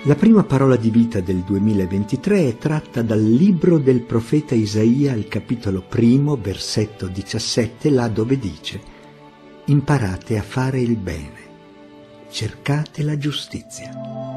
La prima parola di vita del 2023 è tratta dal libro del profeta Isaia, al capitolo 1, versetto 17, là dove dice: imparate a fare il bene, cercate la giustizia.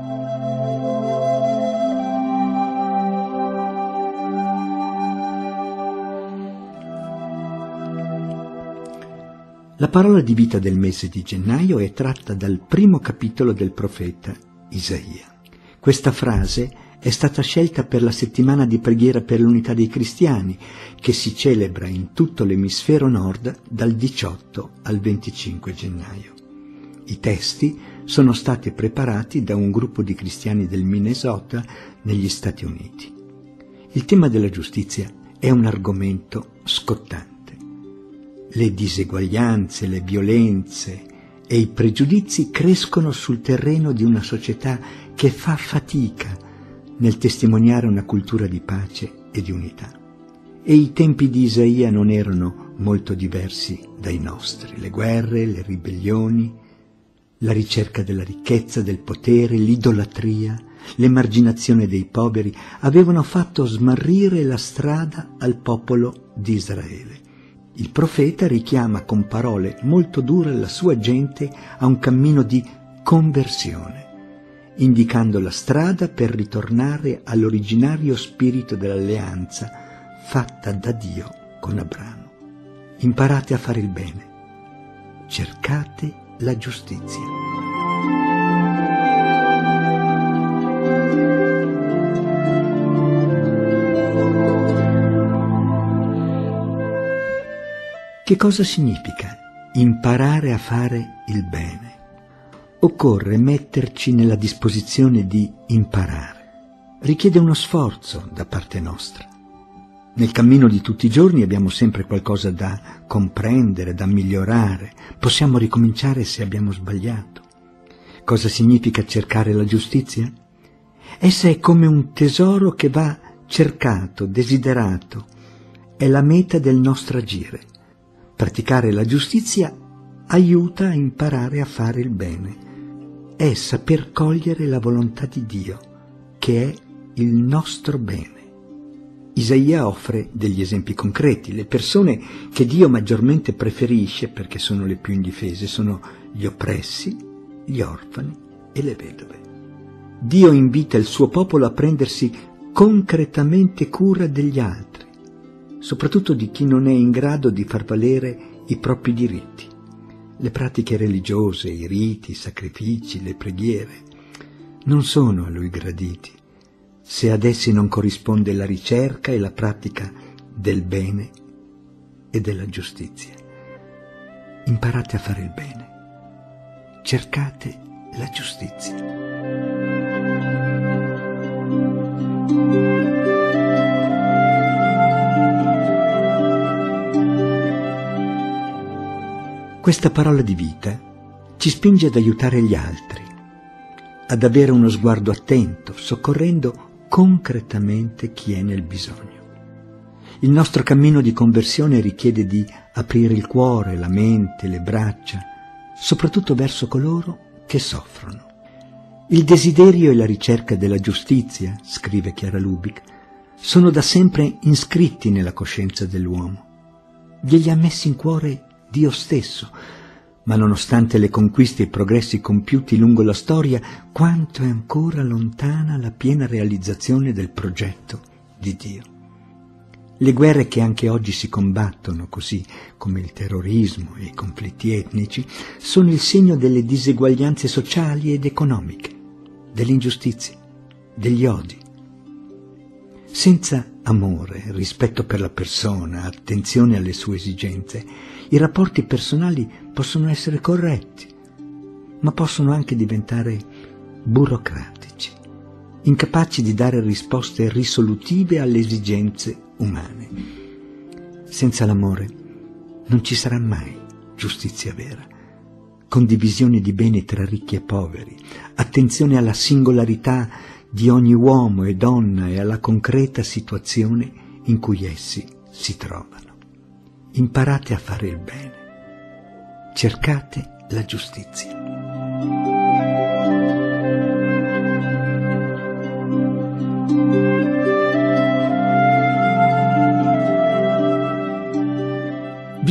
La parola di vita del mese di gennaio è tratta dal primo capitolo del profeta Isaia. Questa frase è stata scelta per la settimana di preghiera per l'unità dei cristiani, che si celebra in tutto l'emisfero nord dal 18 al 25 gennaio. I testi sono stati preparati da un gruppo di cristiani del Minnesota negli Stati Uniti. Il tema della giustizia è un argomento scottante. Le diseguaglianze, le violenze e i pregiudizi crescono sul terreno di una società che fa fatica nel testimoniare una cultura di pace e di unità. E i tempi di Isaia non erano molto diversi dai nostri. Le guerre, le ribellioni, la ricerca della ricchezza, del potere, l'idolatria, l'emarginazione dei poveri avevano fatto smarrire la strada al popolo di Israele. Il profeta richiama con parole molto dure la sua gente a un cammino di conversione, indicando la strada per ritornare all'originario spirito dell'alleanza fatta da Dio con Abramo. Imparate a fare il bene, cercate la giustizia. Che cosa significa imparare a fare il bene? Occorre metterci nella disposizione di imparare. Richiede uno sforzo da parte nostra. Nel cammino di tutti i giorni abbiamo sempre qualcosa da comprendere, da migliorare. Possiamo ricominciare se abbiamo sbagliato. Cosa significa cercare la giustizia? Essa è come un tesoro che va cercato, desiderato. È la meta del nostro agire. Praticare la giustizia aiuta a imparare a fare il bene. È saper cogliere la volontà di Dio, che è il nostro bene. Isaia offre degli esempi concreti. Le persone che Dio maggiormente preferisce, perché sono le più indifese, sono gli oppressi, gli orfani e le vedove. Dio invita il suo popolo a prendersi concretamente cura degli altri, soprattutto di chi non è in grado di far valere i propri diritti. Le pratiche religiose, i riti, i sacrifici, le preghiere non sono a Lui graditi se ad essi non corrisponde la ricerca e la pratica del bene e della giustizia. Imparate a fare il bene, cercate la giustizia. Questa parola di vita ci spinge ad aiutare gli altri, ad avere uno sguardo attento, soccorrendo concretamente chi è nel bisogno. Il nostro cammino di conversione richiede di aprire il cuore, la mente, le braccia, soprattutto verso coloro che soffrono. Il desiderio e la ricerca della giustizia, scrive Chiara Lubick, sono da sempre iscritti nella coscienza dell'uomo. Glieli ha messi in cuore Dio stesso, ma nonostante le conquiste e i progressi compiuti lungo la storia, quanto è ancora lontana la piena realizzazione del progetto di Dio. Le guerre che anche oggi si combattono, così come il terrorismo e i conflitti etnici, sono il segno delle diseguaglianze sociali ed economiche, delle ingiustizie, degli odi. Senza amore, rispetto per la persona, attenzione alle sue esigenze, i rapporti personali possono essere corretti, ma possono anche diventare burocratici, incapaci di dare risposte risolutive alle esigenze umane. Senza l'amore non ci sarà mai giustizia vera, condivisione di beni tra ricchi e poveri, attenzione alla singolarità di ogni uomo e donna e alla concreta situazione in cui essi si trovano. Imparate a fare il bene, cercate la giustizia.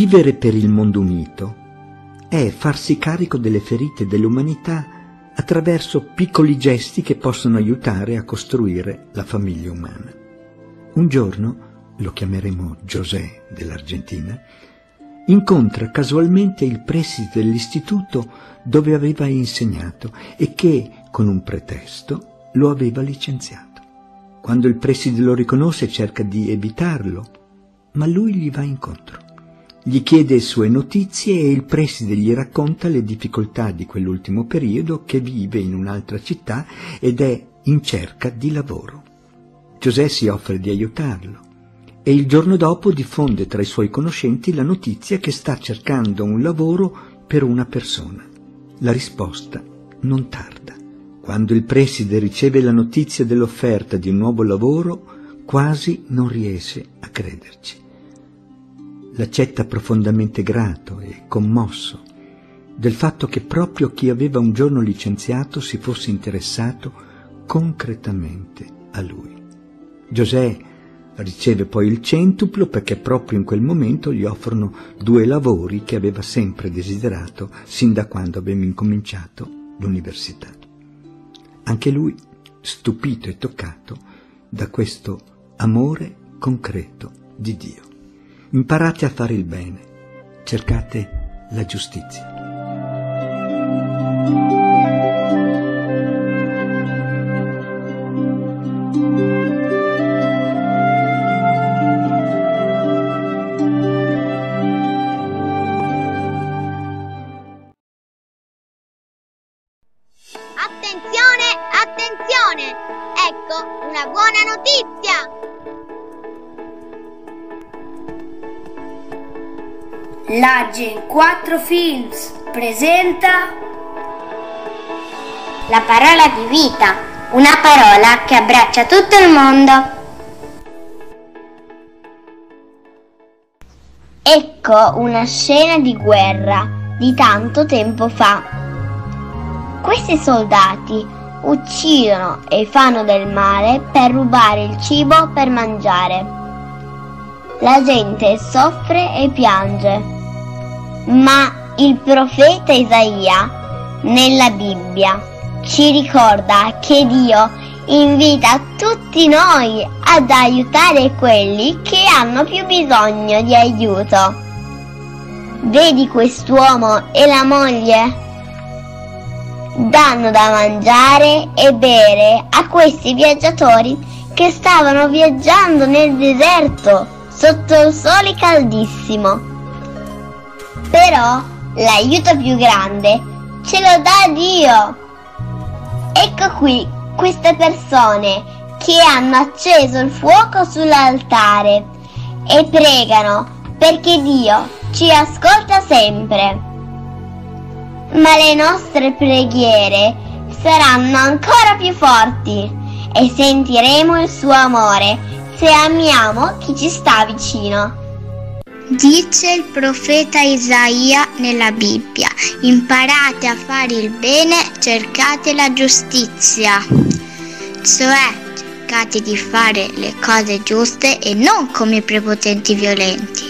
Vivere per il mondo unito è farsi carico delle ferite dell'umanità attraverso piccoli gesti che possono aiutare a costruire la famiglia umana. Un giorno, lo chiameremo José dell'Argentina, incontra casualmente il preside dell'istituto dove aveva insegnato e che, con un pretesto, lo aveva licenziato. Quando il preside lo riconosce cerca di evitarlo, ma lui gli va incontro. Gli chiede sue notizie e il preside gli racconta le difficoltà di quell'ultimo periodo, che vive in un'altra città ed è in cerca di lavoro. José si offre di aiutarlo e il giorno dopo diffonde tra i suoi conoscenti la notizia che sta cercando un lavoro per una persona. La risposta non tarda. Quando il preside riceve la notizia dell'offerta di un nuovo lavoro, quasi non riesce a crederci. L'accetta profondamente grato e commosso del fatto che proprio chi aveva un giorno licenziato si fosse interessato concretamente a lui. José riceve poi il centuplo perché proprio in quel momento gli offrono 2 lavori che aveva sempre desiderato sin da quando aveva incominciato l'università. Anche lui, stupito e toccato da questo amore concreto di Dio. Imparate a fare il bene, cercate la giustizia. Attenzione, attenzione! Ecco una buona notizia! La Gen 4 Films presenta La parola di vita, una parola che abbraccia tutto il mondo. Ecco una scena di guerra di tanto tempo fa. Questi soldati uccidono e fanno del male per rubare il cibo per mangiare. La gente soffre e piange. Ma il profeta Isaia, nella Bibbia, ci ricorda che Dio invita tutti noi ad aiutare quelli che hanno più bisogno di aiuto. Vedi quest'uomo e la moglie? Danno da mangiare e bere a questi viaggiatori che stavano viaggiando nel deserto sotto il sole caldissimo. Però l'aiuto più grande ce lo dà Dio. Ecco qui queste persone che hanno acceso il fuoco sull'altare e pregano perché Dio ci ascolta sempre. Ma le nostre preghiere saranno ancora più forti e sentiremo il suo amore se amiamo chi ci sta vicino. Dice il profeta Isaia nella Bibbia: imparate a fare il bene, cercate la giustizia. Cioè, cercate di fare le cose giuste e non come i prepotenti violenti.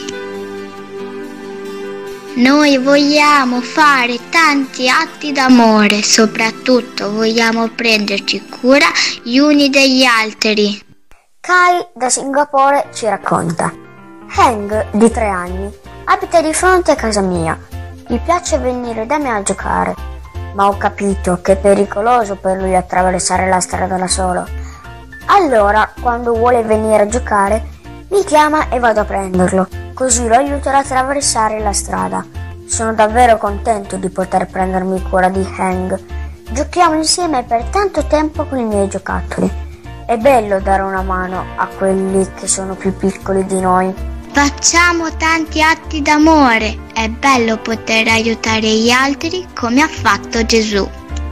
Noi vogliamo fare tanti atti d'amore, soprattutto vogliamo prenderci cura gli uni degli altri. Kai da Singapore ci racconta: Heng, di 3 anni, abita di fronte a casa mia. Gli piace venire da me a giocare, ma ho capito che è pericoloso per lui attraversare la strada da solo. Allora, quando vuole venire a giocare, mi chiama e vado a prenderlo, così lo aiuto ad attraversare la strada. Sono davvero contento di poter prendermi cura di Heng. Giochiamo insieme per tanto tempo con i miei giocattoli. È bello dare una mano a quelli che sono più piccoli di noi. Facciamo tanti atti d'amore, è bello poter aiutare gli altri come ha fatto Gesù.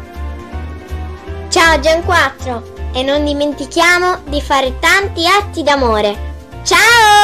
Ciao Gen 4 e non dimentichiamo di fare tanti atti d'amore. Ciao!